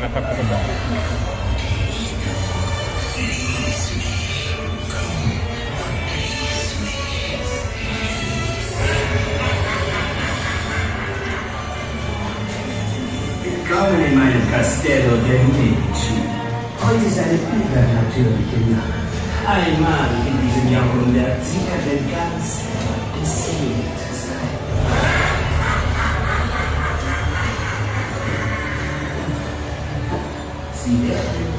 Willkommen in meinem Castello der Medici. Heute ist eine übernatürliche Nacht. Einmal in diesem Jahrhundert sicherte ganz beseelt sein. Sie werden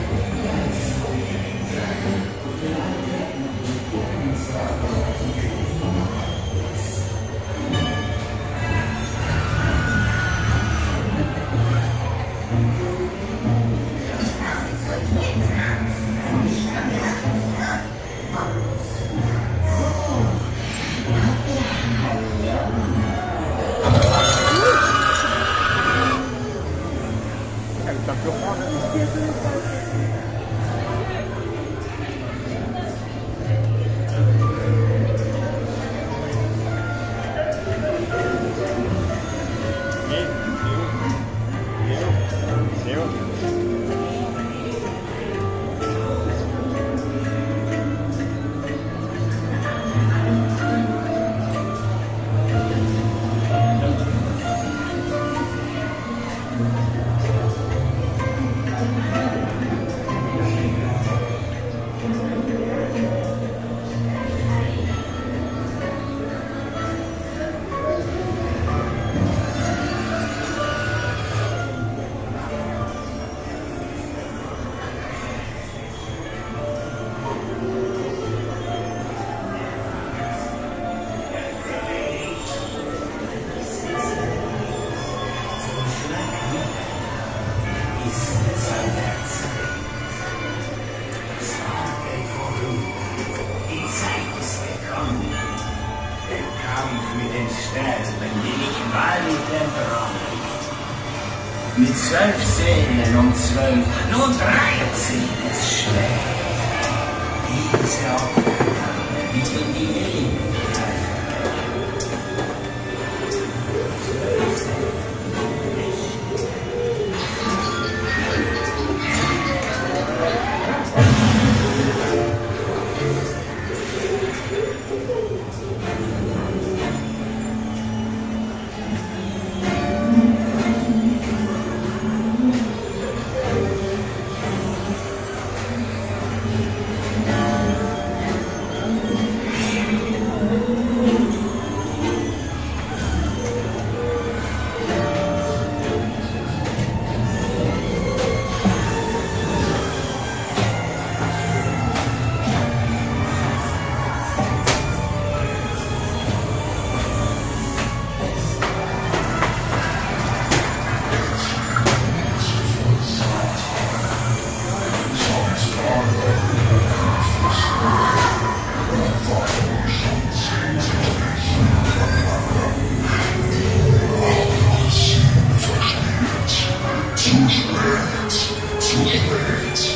mit 12 Sälen und 12, nur 13 ist schlecht. Diese Opfer nicht in die Ewigkeit. 12 Sälen. Too spät.